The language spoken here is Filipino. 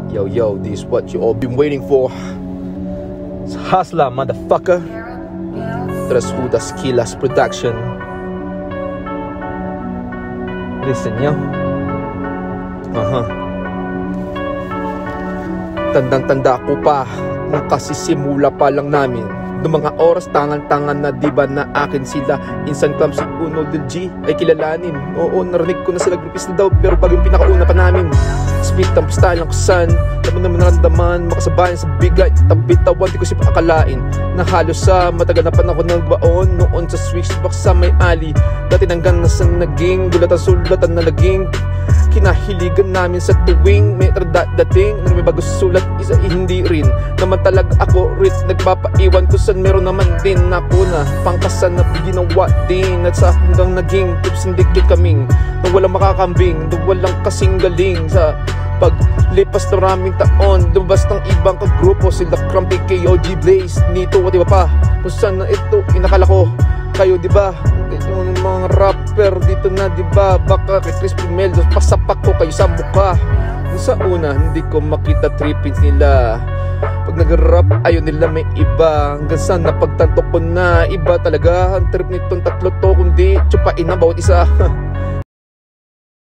Yo, this is what you all been waiting for. It's Hustler, motherfucker. Tras Hudas Kilas Production. Listen, yo. Tandang-tanda ko pa nung kasisimula pa lang namin. Noong mga oras tangan-tangan na diba na akin sila. Insan Clumsy Uno del G ay kilalanin. Oo, narinig ko na sila grupis na daw, pero bago yung pinakauna pa namin. Split ang style ng kusan, naman naramdaman, makasabayan sa bigay, tabi-tawan, di ko siya akalain na halos sa matagal na panahon ng baon. Noon sa switchbox sa may ali, dati nanggan na sa naging sulatan na naging kinahiligan namin sa tuwing may dating na may bago sulat, isa hindi rin naman talaga ako rit nagpapaiwan kung saan meron naman din ako na pangkasan na ginawa din at sa hanggang naging tips and dikit kaming na walang makakambing, na walang kasing galing sa paglipas na maraming taon. Lumabas ng ibang kagrupo, sila Crumpy, KOG, Blaze, Nito, at iba pa kung saan na ito inakala ko kayo, diba? Yung mga rapper dito na, diba? Baka kay Crispy Meldos, pasapak ko kayo sa mukha. Sa una, hindi ko makita trippings nila. Pag nag-rap, ayaw nila may iba. Hanggang sa napagtanto ko na iba talaga ang trip nitong tatlo to, kundi tsupain na bawat isa.